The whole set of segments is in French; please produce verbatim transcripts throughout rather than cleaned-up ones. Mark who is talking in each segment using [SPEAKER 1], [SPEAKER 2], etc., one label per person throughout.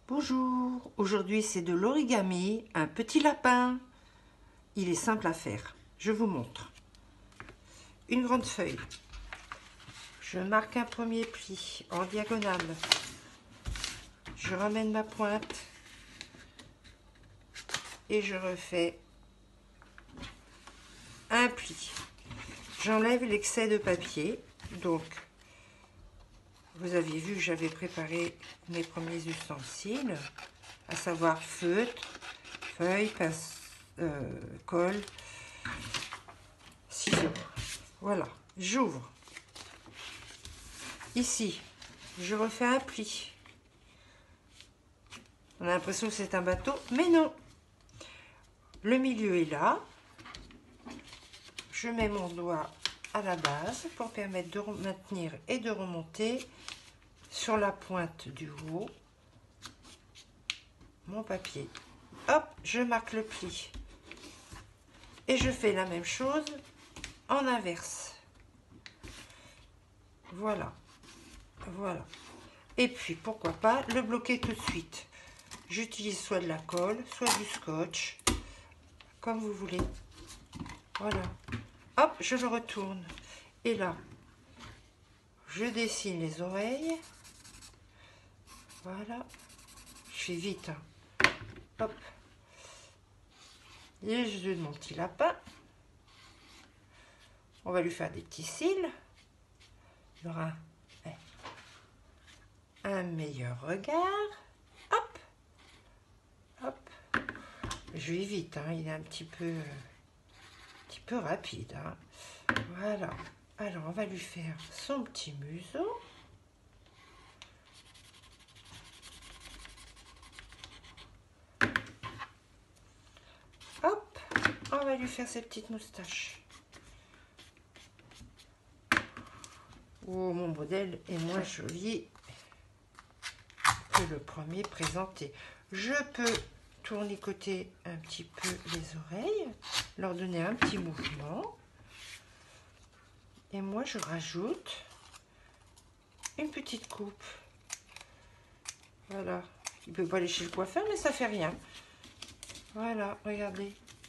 [SPEAKER 1] Bonjour, aujourd'hui c'est de l'origami, un petit lapin. Il est simple à faire, je vous montre. Une grande feuille. Je marque un premier pli en diagonale. Je ramène ma pointe et je refais un pli. J'enlève l'excès de papier, donc vous aviez vu que j'avais préparé mes premiers ustensiles, à savoir feutre, feuille, pince, euh, colle, ciseaux. Voilà, j'ouvre. Ici, je refais un pli. On a l'impression que c'est un bateau, mais non. Le milieu est là. Je mets mon doigt à la base pour permettre de maintenir et de remonter sur la pointe du haut mon papier. Hop, je marque le pli. Et je fais la même chose en inverse. Voilà. Voilà. Et puis, pourquoi pas le bloquer tout de suite. J'utilise soit de la colle, soit du scotch, comme vous voulez. Voilà. Hop, je le retourne. Et là, je dessine les oreilles. Voilà. Je fais vite. Hein. Hop. Les yeux de mon petit lapin. On va lui faire des petits cils. Il aura un meilleur regard. Hop. Hop. Je vais vite. Hein. Il est un petit peu... un petit peu rapide. Hein. Voilà. Alors, on va lui faire son petit museau. Hop, on va lui faire ses petites moustaches. Oh, mon modèle est moins joli que le premier présenté. Je peux tournicoter un petit peu les oreilles, leur donner un petit mouvement. Et moi, je rajoute une petite coupe. Voilà. Il ne peut pas aller chez le coiffeur, mais ça fait rien. Voilà, regardez.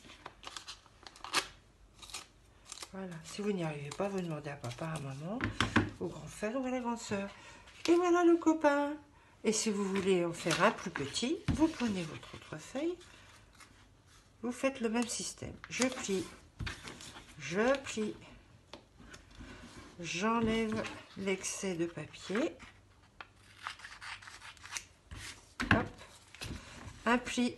[SPEAKER 1] Voilà. Si vous n'y arrivez pas, vous demandez à papa, à maman, au grand frère ou à la grande sœur. Et voilà le copain. Et si vous voulez en faire un plus petit, vous prenez votre autre feuille. Vous faites le même système. Je plie. Je plie. J'enlève l'excès de papier. Hop. Un pli.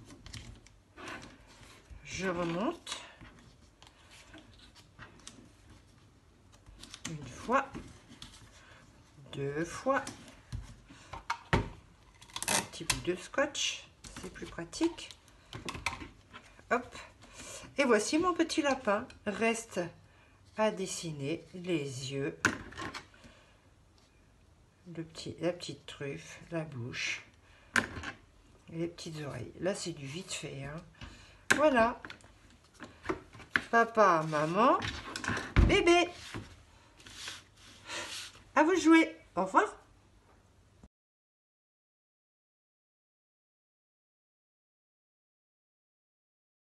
[SPEAKER 1] Je remonte. Une fois. Deux fois. Un petit bout de scotch. C'est plus pratique. Hop. Et voici mon petit lapin. Reste à dessiner les yeux, le petit, la petite truffe, la bouche, et les petites oreilles. Là, c'est du vite fait. Hein. Voilà. Papa, maman, bébé. À vous de jouer. Au revoir.